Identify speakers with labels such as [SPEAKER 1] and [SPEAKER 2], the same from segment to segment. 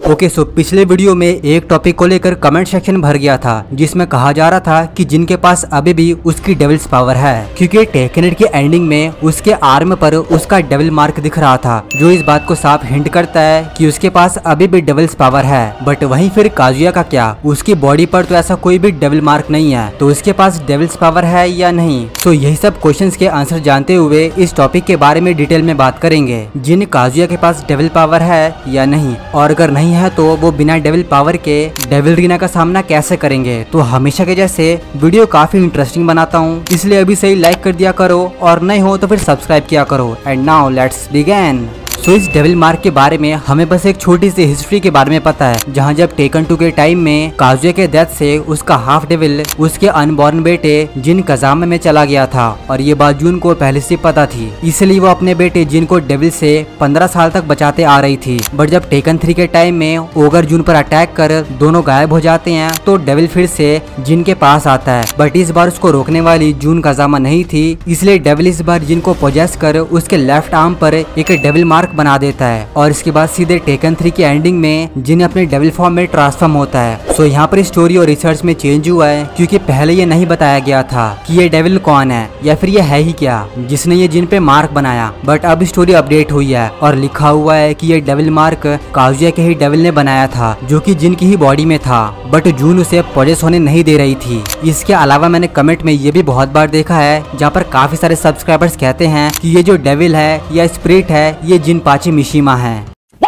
[SPEAKER 1] Okay so पिछले video में एक टॉपिक को लेकर कमेंट सेक्शन भर गया था जिसमें कहा जा रहा था कि जिनके पास अभी भी उसकी डेविल्स पावर है, क्योंकि टेकन इट की एंडिंग में उसके आर्म पर उसका डेविल मार्क दिख रहा था, जो इस बात को साफ हिंट करता है कि उसके पास अभी भी डेविल्स पावर है। बट वहीं फिर काजुया का क्या, उसकी बॉडी पर तो ऐसा कोई भी डेविल मार्क नहीं है, तो उसके पास डेविल्स पावर है या नहीं। तो यही सब क्वेश्चंस के आंसर जानते हुए इस टॉपिक के बारे में डिटेल में बात करेंगे, जिन काजुया के पास डेविल पावर है या नहीं, और अगर नहीं है तो वो बिना डेविल पावर के डेविल रीना का सामना कैसे करेंगे। तो हमेशा के जैसे वीडियो काफी इंटरेस्टिंग बनाता हूँ, इसलिए अभी से ही लाइक कर दिया करो और नहीं हो तो फिर सब्सक्राइब किया करो। And now let's begin. तो इस डेविल मार्क के बारे में हमें बस एक छोटी सी हिस्ट्री के बारे में पता है, जहां जब टेकन 2 के टाइम में काजुया के डेथ से उसका हाफ डेविल उसके अनबॉर्न बेटे जिन कजामे में चला गया था, और ये बात जून को पहले से पता थी, इसलिए वो अपने बेटे जिन को डेविल से 15 साल तक बचाते आ रही थी। बट जब टेकन 3 के टाइम में ओगर जून पर अटैक कर दोनों गायब हो जाते हैं, तो डेविल फिर से जिन के पास आता है। बट इस बार उसको रोकने वाली जून कजामा नहीं थी, इसलिए डेविल इस बार जिन को पोजेस कर उसके लेफ्ट आर्म पर एक डेविल मार्क बना देता है, और इसके बाद सीधे टेकन 3 की एंडिंग में जिन अपने डेविल फॉर्म में ट्रांसफॉर्म होता है। सो यहाँ पर स्टोरी और रिसर्च में चेंज हुआ है, क्योंकि पहले ये नहीं बताया गया था कि ये डेविल कौन है या फिर ये है ही क्या जिसने ये जिन पे मार्क बनाया। बट अब स्टोरी अपडेट हुई है और लिखा हुआ है कि ये डेविल मार्क काजुया के ही डेविल ने बनाया था, जो कि जिन की ही बॉडी में था, बट जून उसे पोजेस होने नहीं दे रही थी। इसके अलावा मैंने कमेंट में ये भी बहुत बार देखा है, जहाँ पर काफी सारे सब्सक्राइबर्स कहते हैं कि ये जो डेविल है या स्पिरिट है ये जिनपाची मिशिमा है।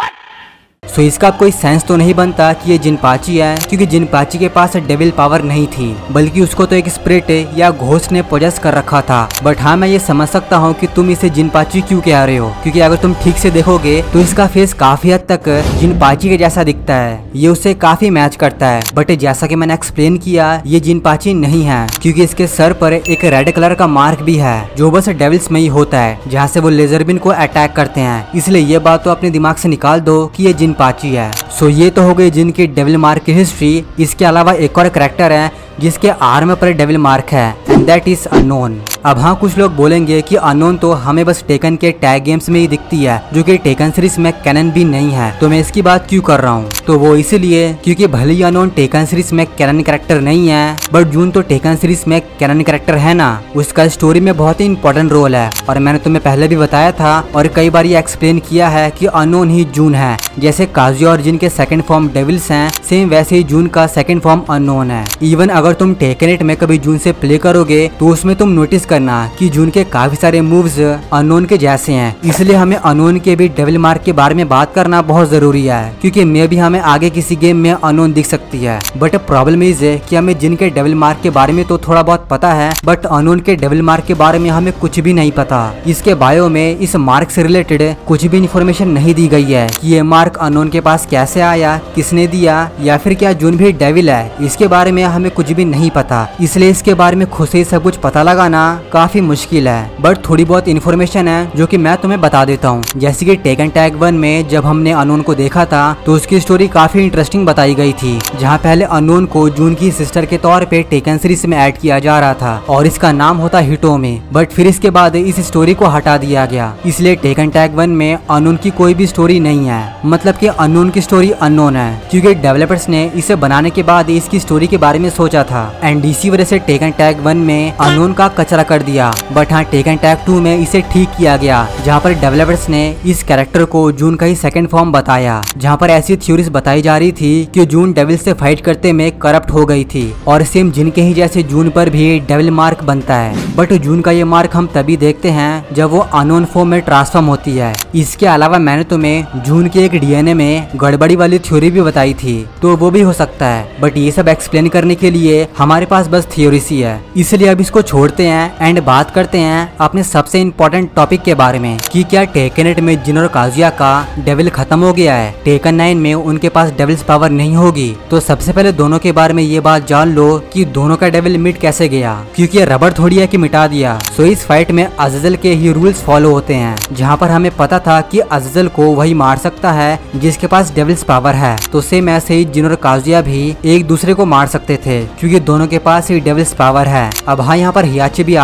[SPEAKER 1] सो इसका कोई सेंस तो नहीं बनता कि ये जिनपाची है, क्योंकि जिनपाची के पास डेविल पावर नहीं थी, बल्कि उसको तो एक स्पिरिट या घोस्ट ने पोजेस कर रखा था। बट हाँ, मैं ये समझ सकता हूँ कि तुम इसे जिनपाची क्यों कह रहे हो, क्योंकि अगर तुम ठीक से देखोगे तो इसका फेस काफी हद तक जिनपाची के जैसा दिखता है, ये उससे काफी मैच करता है। बट जैसा कि मैंने एक्सप्लेन किया, ये जिनपाची नहीं है, क्योंकि इसके सर पर एक रेड कलर का मार्क भी है, जो बस डेविल्स में ही होता है, जहाँ से वो लेजर बीन को अटैक करते हैं। इसलिए ये बात तो अपने दिमाग से निकाल दो कि ये जिनपाची है। सो ये तो हो गई जिनकी डेविल मार्क की हिस्ट्री। इसके अलावा एक और कैरेक्टर है जिसके आर्म पर डेविल मार्क है, एंड दैट इज अननोन। अब हाँ, कुछ लोग बोलेंगे कि अननोन तो हमें बस टेकन के टैग गेम्स में ही दिखती है, जो कि टेकन सीरीज में कैनन भी नहीं है। तो मैं इसकी बात क्यों कर रहा हूँ, तो वो इसलिए क्योंकि भले ही अननोन टेकन सीरीज में कैनन कैरेक्टर नहीं है, बट जून तो टेकन सीरीज में कैनन कैरेक्टर है ना। उसका स्टोरी में बहुत ही इंपॉर्टेंट रोल है, और मैंने तुम्हें पहले भी बताया था और कई बार ये एक्सप्लेन किया है कि अननोन ही जून है। जैसे काजुया और जिन के सेकंड फॉर्म डेविल्स हैं, सेम वैसे ही जून का सेकंड फॉर्म अननोन है। इवन अगर तुम टेकन इट में कभी जून से प्ले करोगे तो उसमें तुम नोटिस करना कि जून के काफी सारे मूव्स अननोन के जैसे हैं। इसलिए हमें अननोन के भी डेविल मार्क के बारे में बात करना बहुत जरूरी है, क्योंकि मे भी हमें आगे किसी गेम में अननोन दिख सकती है। बट प्रॉब्लम इज है कि हमें जिन के डेविल मार्क के बारे में तो थोड़ा बहुत पता है, बट अननोन के डेविल मार्क के बारे में हमें कुछ भी नहीं पता। इसके बायो में इस मार्क से रिलेटेड कुछ भी इन्फॉर्मेशन नहीं दी गई है कि ये मार्क अननोन के पास कैसे आया, किसने दिया, या फिर क्या जून भी डेविल है। इसके बारे में हमें कुछ भी नहीं पता, इसलिए इसके बारे में खुद से सब कुछ पता लगाना काफी मुश्किल है। बट थोड़ी बहुत इन्फॉर्मेशन है जो कि मैं तुम्हें बता देता हूँ। जैसे कि टेकन टैग 1 में जब हमने अननोन को देखा था तो उसकी स्टोरी काफी इंटरेस्टिंग बताई गई थी, जहाँ पहले अननोन को जून की सिस्टर के तौर पे टेकन सीरीज में ऐड किया जा रहा था, और इसका नाम होता हिटोमी। बट फिर इसके बाद इस स्टोरी को हटा दिया गया, इसलिए टेकन टैग 1 में अननोन की कोई भी स्टोरी नहीं है। मतलब कि अननोन की स्टोरी अननोन है, क्योंकि डेवलपर्स ने इसे बनाने के बाद इसकी स्टोरी के बारे में सोचा था, एंड इसी वजह से टेकन टैग 1 में अननोन का कचरा कर दिया। बट हाँ, टेकन टैग 2 में इसे ठीक किया गया, जहाँ पर डेवलपर्स ने इस कैरेक्टर को जून का ही सेकंड फॉर्म बताया, जहाँ पर ऐसी थ्योरीज बताई जा रही थी कि जून डेविल से फाइट करते में करप्ट हो गई थी, और सेम जिन के ही जैसे जून पर भी डेविल मार्क बनता है। बट जून का ये मार्क हम तभी देखते हैं जब वो अननोन फॉर्म में ट्रांसफॉर्म होती है। इसके अलावा मैंने तुम्हें जून के एक डीएनए में गड़बड़ी वाली थ्योरी भी बताई थी, तो वो भी हो सकता है। बट ये सब एक्सप्लेन करने के लिए हमारे पास बस थ्योरी सी है, इसलिए अब इसको छोड़ते हैं एंड बात करते हैं अपने सबसे इम्पोर्टेंट टॉपिक के बारे में कि क्या टेकन इट में जिन और काजुया का डेविल खत्म हो गया है, टेकन 9 में उनके पास डेविल्स पावर नहीं होगी। तो सबसे पहले दोनों के बारे में ये बात जान लो कि दोनों का डेविल मिट कैसे गया, क्योंकि ये रबर थोड़ी है कि मिटा दिया। सो इस फाइट में अज़ज़ल के ही रूल्स फॉलो होते हैं, जहाँ पर हमें पता था कि अज़ज़ल को वही मार सकता है जिसके पास डेविल्स पावर है, तो सेम ऐसे ही जिन और काजुया भी एक दूसरे को मार सकते थे, क्योंकि दोनों के पास ही डेविल्स पावर है। अब हाँ, यहाँ पर हियाची भी आ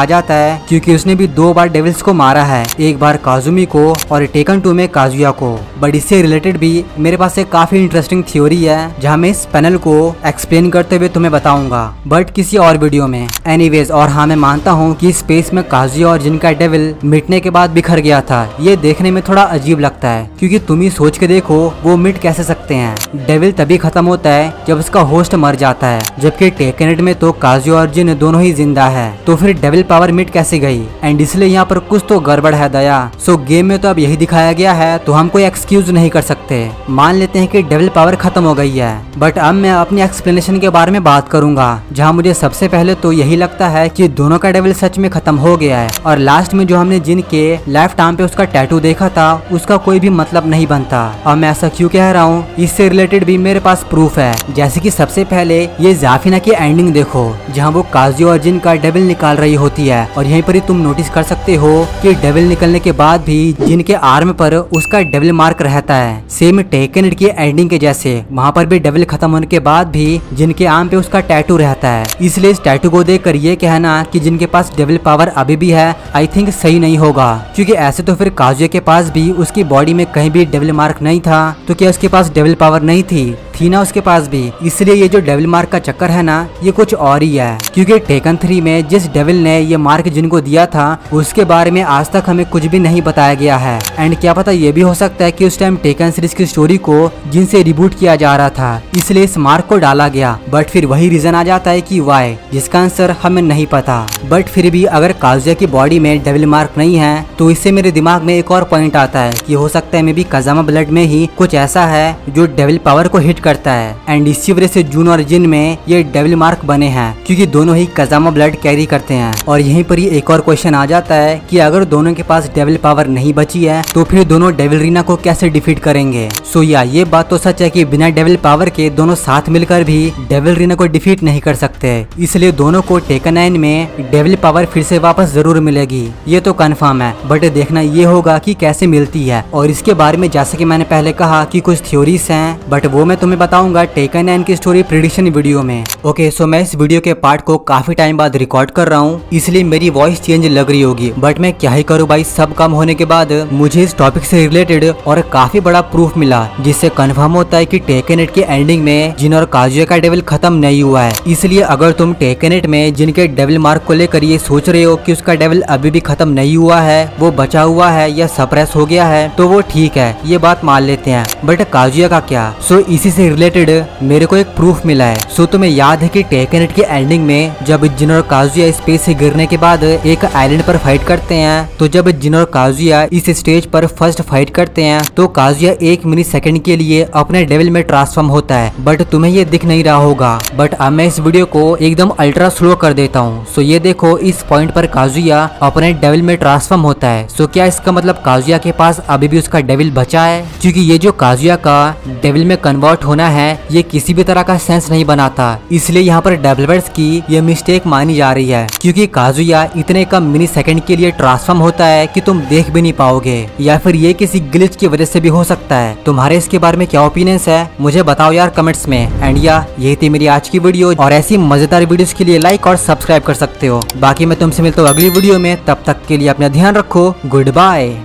[SPEAKER 1] आ जाता है क्योंकि उसने भी 2 बार डेविल्स को मारा है, एक बार काजुमी को और टेकन 2 में काजुया को। बट इससे रिलेटेड भी मेरे पास एक काफी इंटरेस्टिंग थ्योरी है जहाँ मैं इस पैनल को एक्सप्लेन करते हुए तुम्हें बताऊंगा, बट किसी और वीडियो में। एनीवेज, और हाँ, मैं मानता हूँ कि स्पेस में काजुया और जिन का डेविल मिटने के बाद बिखर गया था, ये देखने में थोड़ा अजीब लगता है क्योंकि तुम ही सोच के देखो वो मिट कैसे सकते हैं। डेविल तभी खत्म होता है जब उसका होस्ट मर जाता है, जबकि टेकनेट में तो काजुया और जिन दोनों ही जिंदा है, तो फिर डेविल पावर मिट कैसे गई? एंड इसलिए यहाँ पर कुछ तो गड़बड़ है दया। सो गेम में तो अब यही दिखाया गया है, तो हम कोई एक्सक्यूज नहीं कर सकते। मान लेते हैं कि डेविल पावर खत्म हो गई है, बट अब मैं अपनी एक्सप्लेनेशन के बारे में बात करूंगा, जहाँ मुझे सबसे पहले तो यही लगता है कि दोनों का डेविल सच में खत्म हो गया है और लास्ट में जो हमने जिन के लेफ्ट आर्म पे उसका टैटू देखा था उसका कोई भी मतलब नहीं बनता। अब मैं ऐसा क्यों कह रहा हूँ, इससे रिलेटेड भी मेरे पास प्रूफ है। जैसे कि सबसे पहले ये जाफिना की एंडिंग देखो, जहाँ वो काजुया और जिन का डेविल निकाल रही होती है और यहीं पर ही तुम नोटिस कर सकते हो कि डेविल निकलने के बाद भी जिन के आर्म पर उसका डेविल मार्क रहता है, सेम टेकन की एंडिंग के जैसे। वहाँ पर भी डेविल खत्म होने के बाद भी जिनके आर्म पे उसका टैटू रहता है। इसलिए इस टैटू को देखकर ये कहना कि जिनके पास डेविल पावर अभी भी है, आई थिंक सही नहीं होगा, क्योंकि ऐसे तो फिर काजुया के पास भी उसकी बॉडी में कहीं भी डेविल मार्क नहीं था, तो क्या उसके पास डेविल पावर नहीं थी ना उसके पास भी? इसलिए ये जो डेविल मार्क का चक्कर है ना, ये कुछ और ही है, क्योंकि टेकन 3 में जिस डेविल ने ये मार्क जिनको दिया था उसके बारे में आज तक हमें कुछ भी नहीं बताया गया है। एंड क्या पता ये भी हो सकता है कि उस टाइम टेकन सीरीज की स्टोरी को जिनसे रिबूट किया जा रहा था, इसलिए इस मार्क को डाला गया। बट फिर वही रीजन आ जाता है कि वाई, जिसका आंसर हमें नहीं पता। बट फिर भी अगर काजुया की बॉडी में डेविल मार्क नहीं है, तो इससे मेरे दिमाग में एक और पॉइंट आता है कि हो सकता है मे बी काजामा ब्लड में ही कुछ ऐसा है जो डेविल पावर को हिट करता है, एंड इसी वजह से जून और जिन में ये डेविल मार्क बने हैं, क्योंकि दोनों ही काजामा ब्लड कैरी करते हैं। और यहीं पर ही एक और क्वेश्चन आ जाता है कि अगर दोनों के पास डेविल पावर नहीं बची है, तो फिर दोनों डेविल रीना को कैसे डिफीट करेंगे? सो या ये बात तो सच है कि बिना डेविल पावर के दोनों साथ मिलकर भी डेविल रीना को डिफीट नहीं कर सकते, इसलिए दोनों को टेकन 9 में डेविल पावर फिर से वापस जरूर मिलेगी, ये तो कंफर्म है। बट देखना ये होगा कि कैसे मिलती है, और इसके बारे में जैसे कि मैंने पहले कहा कि कुछ थ्योरीज हैं, बट वो मैं तुम्हें बताऊंगा टेकन 9 की स्टोरी प्रेडिक्शन वीडियो में। ओके, सो मैं इस वीडियो के पार्ट को काफी टाइम बाद रिकॉर्ड कर रहा हूँ, इसलिए मेरी वॉइस चेंज लग रही होगी, बट मैं क्या ही करूँ भाई, सब काम होने के बाद मुझे इस टॉपिक से रिलेटेड और काफी बड़ा प्रूफ मिला, जिससे कंफर्म होता है कि टेकन 8 की एंडिंग में जिन और काजुया का डेविल खत्म नहीं हुआ है। इसलिए अगर तुम टेकन 8 में जिनके डेविल मार्क को लेकर ये सोच रहे हो कि उसका डेविल अभी भी खत्म नहीं हुआ है, वो बचा हुआ है या सप्रेस हो गया है, तो वो ठीक है, ये बात मान लेते हैं। बट काजुया का क्या? सो इसी से रिलेटेड मेरे को एक प्रूफ मिला है। सो तुम्हें याद है कि टेकन 8 की एंडिंग में जब जिन और काजुया स्पेस से गिरने के बाद एक आइलैंड पर फाइट करते हैं, तो जब जिन और काजुया इस स्टेज पर फर्स्ट फाइट करते हैं, तो काजुया 1 मिली सेकंड के लिए अपने डेविल में ट्रांसफॉर्म होता है, बट तुम्हें ये दिख नहीं रहा होगा। बट अब मैं इस वीडियो को एकदम अल्ट्रा स्लो कर देता हूँ। सो ये देखो, इस पॉइंट पर काजुया अपने डेविल में ट्रांसफॉर्म होता है। सो क्या इसका मतलब काजुया के पास अभी भी उसका डेविल बचा है? क्योंकि ये जो काजुया का डेविल में कन्वर्ट होना है, ये किसी भी तरह का सेंस नहीं बनाता, इसलिए यहाँ पर डेवलपर्स की ये मिस्टेक मानी जा रही है, क्योंकि काजुया इतने कम मिली सेकंड के लिए ट्रांसफॉर्म होता है कि तुम देख भी नहीं पाओगे, या फिर ये किसी ग्लिच की वजह से भी हो सकता है। तुम्हारे इसके बारे में क्या ओपिनियंस है, मुझे बताओ यार कमेंट्स में। एंड या यही थी मेरी आज की वीडियो, और ऐसी मजेदार वीडियोस के लिए लाइक और सब्सक्राइब कर सकते हो। बाकी मैं तुमसे मिलता हूँ अगली वीडियो में, तब तक के लिए अपना ध्यान रखो। Good bye.